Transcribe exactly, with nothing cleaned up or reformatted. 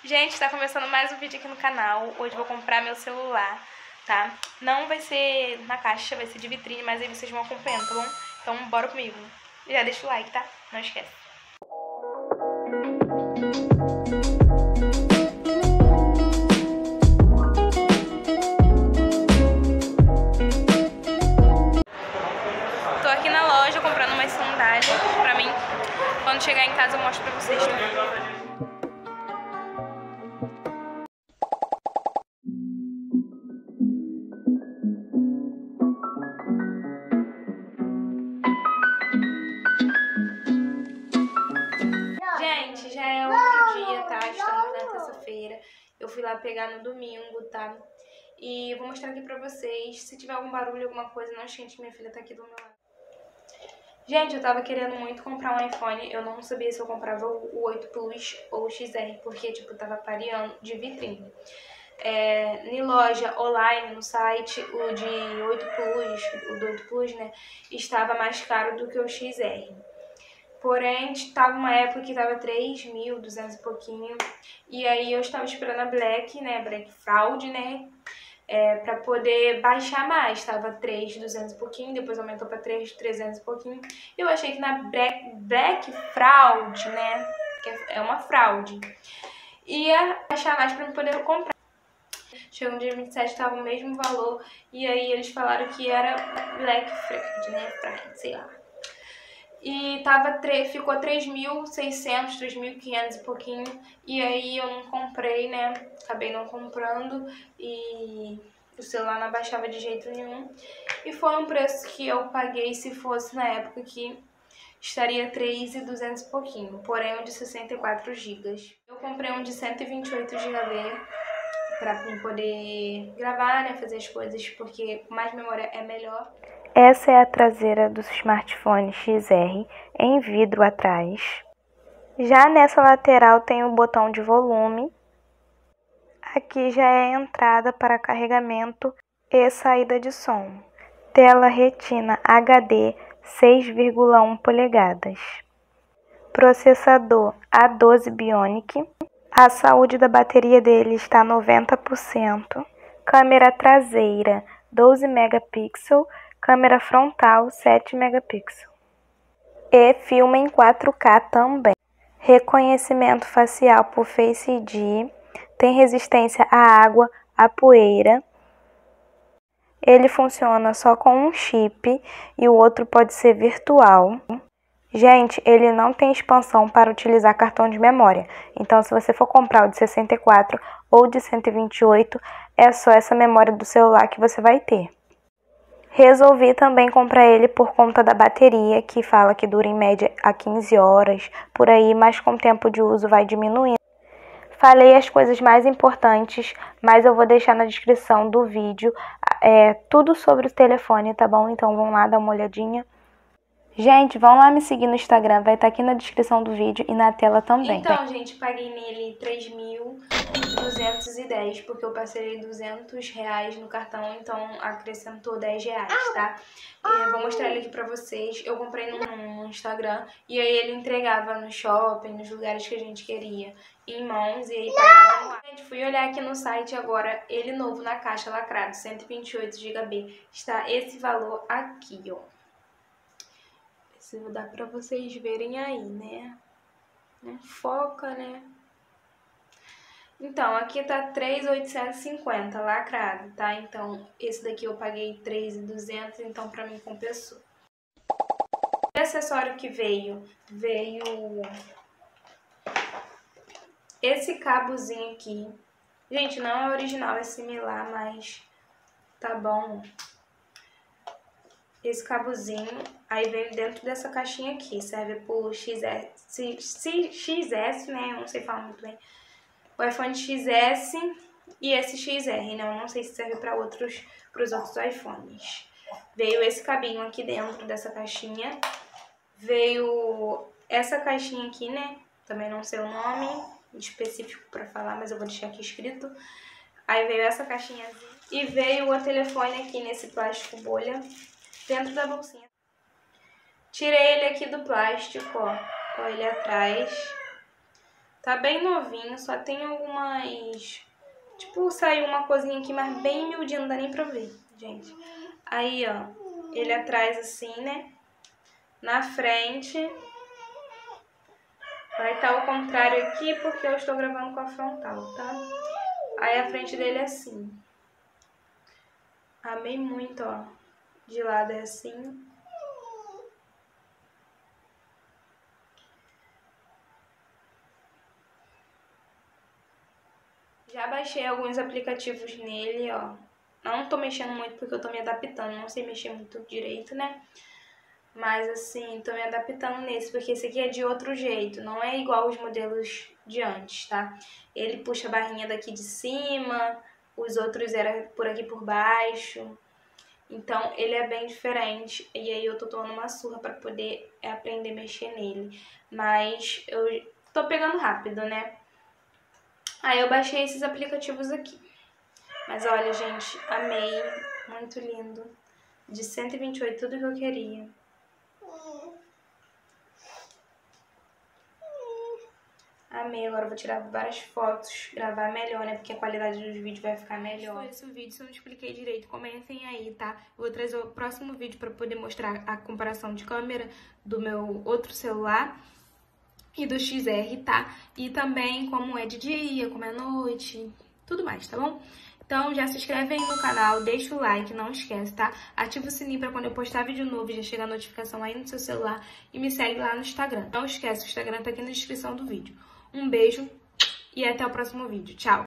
Gente, tá começando mais um vídeo aqui no canal. Hoje eu vou comprar meu celular, tá? Não vai ser na caixa, vai ser de vitrine, mas aí vocês vão acompanhando, tá bom? Então bora comigo. E já deixa o like, tá? Não esquece. Tô aqui na loja comprando umas sandálias pra mim. Quando chegar em casa eu mostro pra vocês, tá? Gente, já é outro dia, tá? Estamos na terça-feira. Eu fui lá pegar no domingo, tá? E eu vou mostrar aqui pra vocês. Se tiver algum barulho, alguma coisa, não esquente, minha filha tá aqui do meu lado. Gente, eu tava querendo muito comprar um iPhone. Eu não sabia se eu comprava o oito Plus ou o X R, porque, tipo, tava pareando de vitrine. É, em loja online, no site, o de oito Plus, o do oito Plus, né, estava mais caro do que o X R. Porém, tava uma época que tava três mil e duzentos e pouquinho. E aí eu estava esperando a Black, né, Black Fraud, né, é, pra poder baixar mais. Tava três mil e duzentos e pouquinho, depois aumentou pra três mil e trezentos e pouquinho. Eu achei que na Black, Black Fraud, né, que é uma fraude, ia baixar mais pra eu poder comprar. Chegou no dia vinte e sete, tava o mesmo valor. E aí eles falaram que era Black Fraud, né, Fraud, sei lá. E tava, ficou três mil e seiscentos, três mil e quinhentos e pouquinho. E aí eu não comprei, né? Acabei não comprando. E o celular não abaixava de jeito nenhum. E foi um preço que eu paguei se fosse na época que estaria três mil e duzentos e pouquinho. Porém, um de sessenta e quatro gigas. Eu comprei um de cento e vinte e oito gigas pra poder gravar, né? Fazer as coisas, porque com mais memória é melhor. Essa é a traseira do smartphone X R em vidro atrás. Já nessa lateral tem o botão de volume. Aqui já é a entrada para carregamento e saída de som. Tela Retina H D seis vírgula um polegadas. Processador A doze Bionic. A saúde da bateria dele está noventa por cento. Câmera traseira doze megapixels. Câmera frontal sete megapixels. E filma em quatro K também. Reconhecimento facial por Face I D. Tem resistência à água, à poeira. Ele funciona só com um chip e o outro pode ser virtual. Gente, ele não tem expansão para utilizar cartão de memória. Então, se você for comprar o de sessenta e quatro ou de cento e vinte e oito, é só essa memória do celular que você vai ter. Resolvi também comprar ele por conta da bateria, que fala que dura em média a quinze horas, por aí, mas com o tempo de uso vai diminuindo. Falei as coisas mais importantes, mas eu vou deixar na descrição do vídeo é, tudo sobre o telefone, tá bom? Então vão lá dar uma olhadinha. Gente, vão lá me seguir no Instagram, vai estar aqui na descrição do vídeo e na tela também. Então, gente, paguei nele três mil duzentos e dez, porque eu passei duzentos reais no cartão, então acrescentou dez reais, tá? Eu vou mostrar ele aqui pra vocês. Eu comprei no Instagram e aí ele entregava no shopping, nos lugares que a gente queria, em mãos, e aí pagava no ar. Gente, fui olhar aqui no site agora, ele novo na caixa, lacrado, cento e vinte e oito gigabytes. Está esse valor aqui, ó. Se dá pra vocês verem aí, né? Não foca, né? Então, aqui tá três mil oitocentos e cinquenta lacrado, tá? Então, esse daqui eu paguei três mil e duzentos, então pra mim compensou. O acessório que veio, veio esse cabozinho aqui. Gente, não é original, é similar, mas tá bom. Esse cabozinho, aí veio dentro dessa caixinha aqui, serve pro X S, X S, né, eu não sei falar muito bem, o iPhone X S e esse X R, né, eu não sei se serve para outros, pros outros iPhones. Veio esse cabinho aqui dentro dessa caixinha, veio essa caixinha aqui, né, também não sei o nome específico para falar, mas eu vou deixar aqui escrito. Aí veio essa caixinhazinha e veio o telefone aqui nesse plástico bolha, dentro da bolsinha. Tirei ele aqui do plástico, ó, ó ele atrás. Tá bem novinho, só tem algumas... Tipo, saiu uma coisinha aqui, mas bem miudinha, não dá nem pra ver, gente. Aí, ó, ele atrás assim, né? Na frente. Vai estar ao contrário aqui, porque eu estou gravando com a frontal, tá? Aí a frente dele é assim. Amei muito, ó. De lado é assim. Já baixei alguns aplicativos nele, ó. Não tô mexendo muito porque eu tô me adaptando, não sei mexer muito direito, né? Mas assim, tô me adaptando nesse, porque esse aqui é de outro jeito, não é igual os modelos de antes, tá? Ele puxa a barrinha daqui de cima, os outros eram por aqui por baixo. Então, ele é bem diferente, e aí eu tô tomando uma surra pra poder aprender a mexer nele. Mas eu tô pegando rápido, né? Aí eu baixei esses aplicativos aqui. Mas olha, gente, amei. Muito lindo. De cento e vinte e oito, tudo que eu queria. Amei. Agora eu vou tirar várias fotos, gravar melhor, né? Porque a qualidade dos vídeos vai ficar melhor. Foi esse o vídeo. Se eu não expliquei direito, comentem aí, tá? Eu vou trazer o próximo vídeo pra poder mostrar a comparação de câmera do meu outro celular e do X R, tá? E também como é de dia, como é noite, tudo mais, tá bom? Então já se inscreve aí no canal, deixa o like, não esquece, tá? Ativa o sininho pra quando eu postar vídeo novo já chegar a notificação aí no seu celular e me segue lá no Instagram. Não esquece, o Instagram tá aqui na descrição do vídeo. Um beijo e até o próximo vídeo. Tchau!